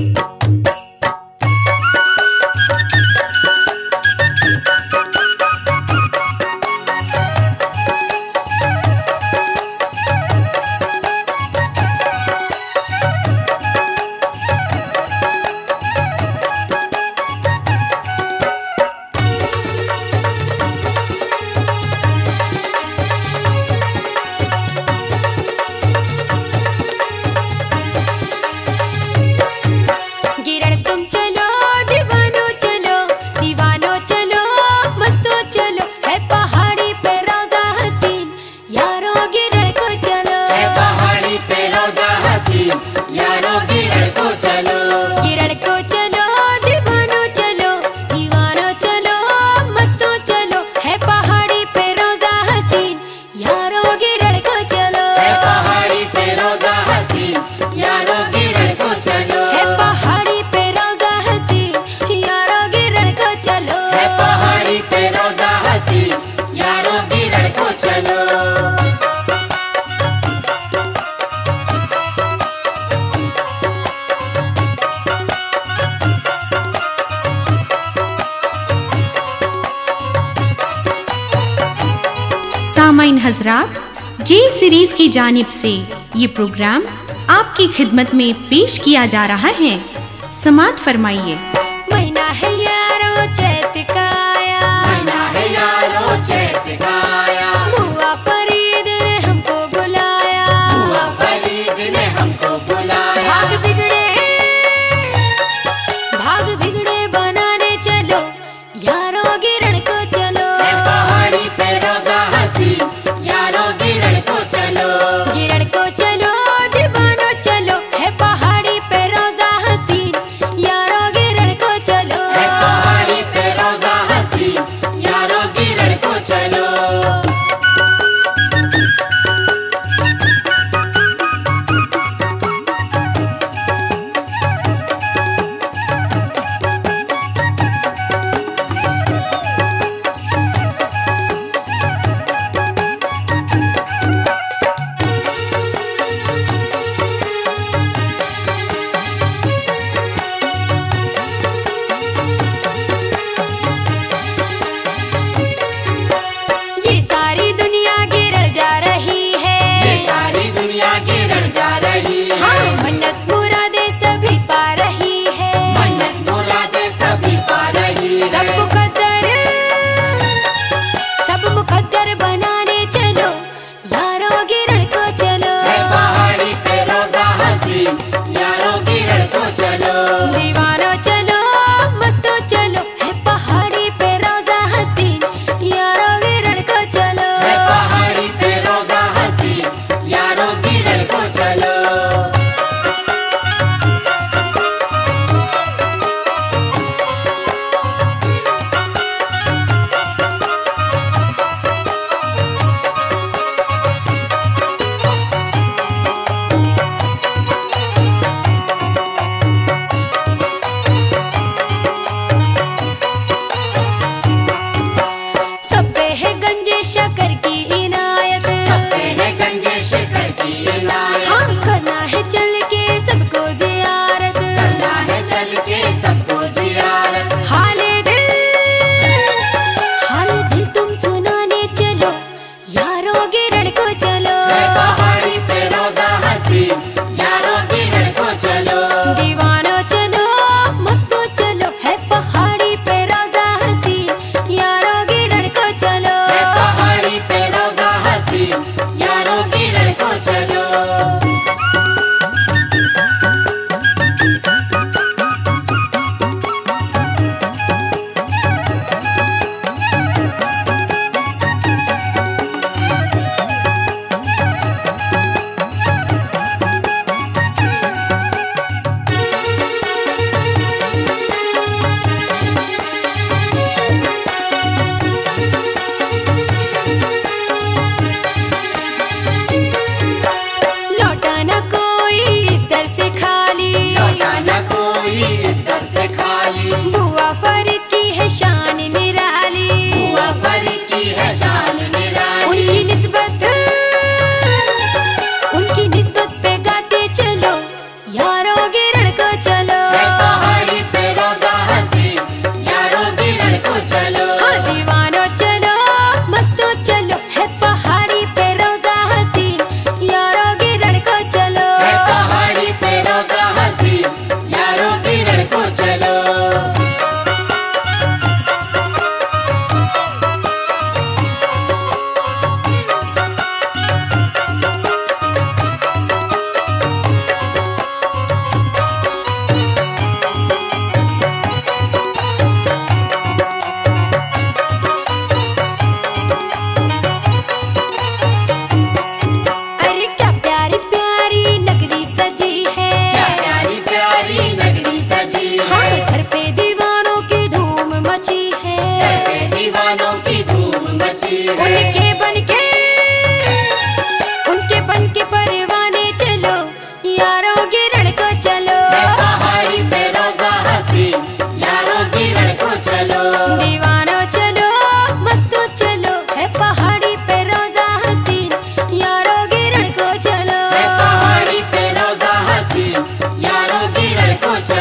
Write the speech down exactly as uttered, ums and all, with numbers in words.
सामाइन हजरात, जे सीरीज की जानिब से ये प्रोग्राम आपकी खिदमत में पेश किया जा रहा है। समात फरमाइए। महीना है यारो चैत का आया, महीना है यारो चैत का आया, बुआ फरीद ने हमको बुलाया, बुआ फरीद ने हमको बुलाया। भाग बिगड़े भाग बिगड़े बनाने चलो, यारो गिरण को चलो। है पहाड़ी पे रोजा हसी, यारो गिरण को चलो। गिरण को चलो दीवानो चलो, है पहाड़ी पे रोजा हसी, यारो गिरण को चलो। है पहाड़ी पे रोजा हसी, यारो गिरण को चलो। ये सारी दुनिया गिर जा रही है, ये सारी दुनिया गिरण जा रही है। हाँ मन्नत मुरादे सभी पा रही है, मन्नत मुरादे सभी पा रही है। सब मुकद्दर सब मुकद्दर बनाने चलो, यारो गिरण को चलो। है पहाड़ी पे रोजा हसी, यारो गिरण को चलो। दीवानो चलो मस्तो चलो, है पहाड़ी पे रोजा हसी, यारो गिरण को चलो। है पहाड़ी पे रोजा हसी, यारो गिरण को चलो। सब पे है गंजे शकर की इनायत, सब पे है गंजे शिखर की इनायत, हाँ करना है चल के सबको जियारत। करना है चल के सबको जियारत। हाले दिल हाले दिल तुम सुनाने चलो, यारो गिरण को चलो। है पहाड़ी पे रोजा हसी, यारो गिरण को चलो। दीवानो चलो मस्तो चलो, है पहाड़ी पे रोजा हसी, यारो गिरण को चलो। है पहाड़ी पे रोजा हसी, यारो गिरण को चलो। लौटा न कोई इस दर से खाली, लौटा न कोई इस दर से खाली, बुआ फरीद की है शान निराली। बुआ फरीद की है शान निराली। उनकी निस्बत उनकी निस्बत पे गाते चलो, यारो गिरण को चलो। है को